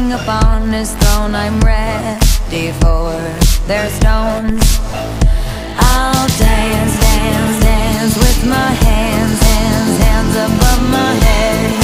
king upon his throne. I'm ready for their stones. I'll dance, dance, dance with my hands, hands, hands above my head.